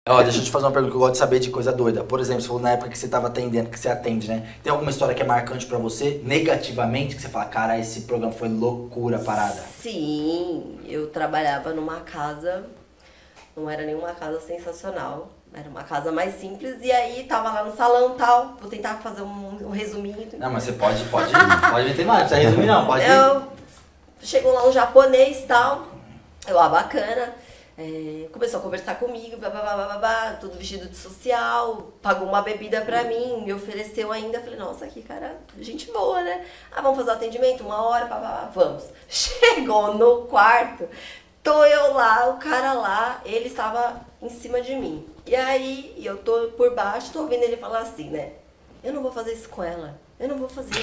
Ó, deixa eu te fazer uma pergunta que eu gosto de saber de coisa doida. Por exemplo, você falou na época que você tava atendendo, que você atende, né? Tem alguma história que é marcante pra você, negativamente, que você fala, cara, esse programa foi loucura, parada? Sim, eu trabalhava numa casa, não era nenhuma casa sensacional, era uma casa mais simples, e aí tava lá no salão e tal, vou tentar fazer um resuminho. Não, mas você pode meter mais, não precisa resumir não, pode ir. Chegou lá um japonês e tal, bacana. Começou a conversar comigo, tudo vestido de social, pagou uma bebida pra mim, me ofereceu ainda, falei, nossa, que cara, gente boa, né? Vamos fazer o atendimento, 1 hora, vamos. Chegou no quarto, tô eu lá, o cara lá, ele estava em cima de mim. E aí, eu tô por baixo, tô ouvindo ele falar assim, né? Eu não vou fazer isso com ela, eu não vou fazer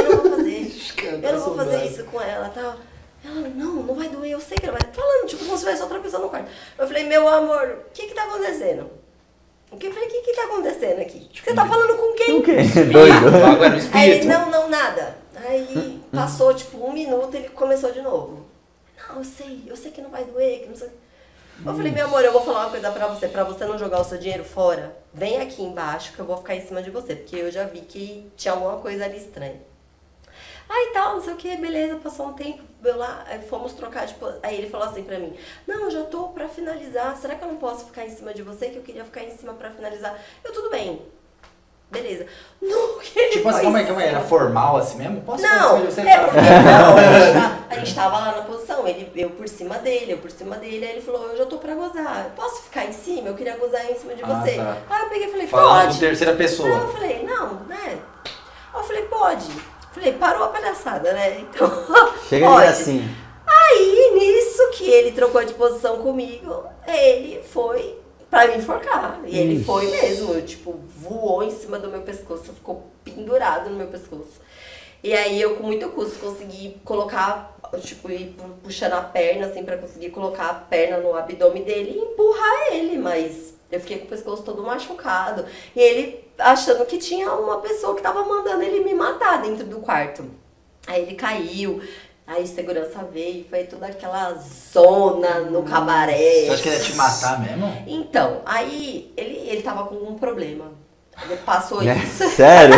isso com ela, tal. Ela, não vai doer, eu sei que ela vai falando, tipo, como se tivesse outra pessoa no quarto. Eu falei, meu amor, o que tá acontecendo? Eu falei, o que tá acontecendo aqui? Você tá falando com quem? O quê? Doido. Agora no espírito. Aí ele, não, nada. Aí passou, tipo, 1 minuto, ele começou de novo. Não, eu sei que não vai doer, que não sei. Eu falei, meu amor, eu vou falar uma coisa pra você não jogar o seu dinheiro fora, vem aqui embaixo que eu vou ficar em cima de você, porque eu já vi que tinha alguma coisa ali estranha. Aí tal, não sei o que, beleza, passou um tempo, eu lá, aí fomos trocar, tipo, aí ele falou assim pra mim, não, eu já tô pra finalizar, será que eu não posso ficar em cima de você, que eu queria ficar em cima pra finalizar? Eu, tudo bem, beleza. Não, que ele tipo assim, calma aí, era formal assim mesmo? Posso não, ficar em cima de você? não, a gente tava lá na posição, eu por cima dele, aí ele falou, eu já tô pra gozar, eu posso ficar em cima? Eu queria gozar em cima de você. Tá. Aí eu peguei e falei, falando pode. com terceira pessoa. Aí eu falei, não, né? Aí eu falei, pode. Falei, parou a palhaçada, né? Então, chega de assim. Aí, nisso que ele trocou de posição comigo, ele foi pra me enforcar. E ele foi mesmo, tipo, voou em cima do meu pescoço, ficou pendurado no meu pescoço. E aí eu, com muito custo, consegui colocar, tipo, ir puxando a perna, assim, pra conseguir colocar a perna no abdômen dele e empurrar ele, mas eu fiquei com o pescoço todo machucado. E ele achando que tinha uma pessoa que tava mandando ele me matar dentro do quarto. Aí ele caiu, aí segurança veio, foi toda aquela zona no cabaré. Você acha que ele ia te matar mesmo? Então, aí ele tava com um problema. Ele passou isso. Sério?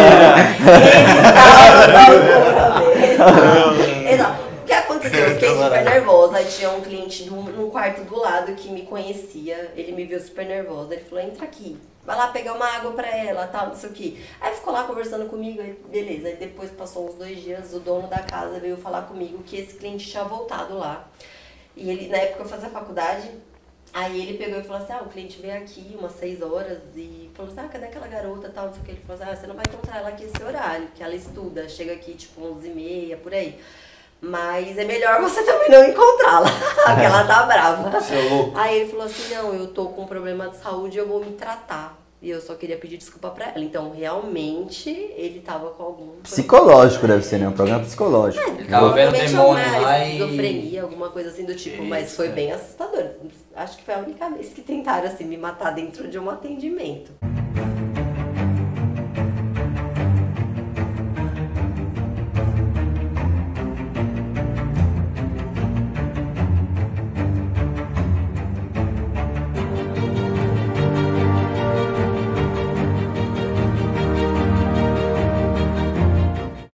Ele tava com um problema. O que aconteceu? Eu fiquei super nervosa. Aí tinha um cliente num quarto do lado que me conhecia. Ele me viu super nervosa. Ele falou, entra aqui. Vai lá pegar uma água pra ela, tal, não sei o que. Aí ficou lá conversando comigo, aí beleza. Aí depois passou uns 2 dias, o dono da casa veio falar comigo que esse cliente tinha voltado lá. E ele, na época eu fazia faculdade, aí ele pegou e falou assim, o cliente veio aqui umas 6 horas e falou assim, cadê aquela garota, tal, não sei o que. Ele falou assim, você não vai encontrar ela aqui esse horário, que ela estuda, chega aqui tipo 11h30, por aí. Mas é melhor você também não encontrá-la, porque ela tá brava. Você é louco. Aí ele falou assim, não, eu tô com um problema de saúde, eu vou me tratar. E eu só queria pedir desculpa pra ela. Então, realmente, ele tava com algum... Psicológico deve ser, né? Um programa psicológico. Ele tava vendo demônio uma lá e... esquizofrenia, alguma coisa assim do tipo. Isso, mas foi bem assustador. Acho que foi a única vez que tentaram, assim, me matar dentro de um atendimento.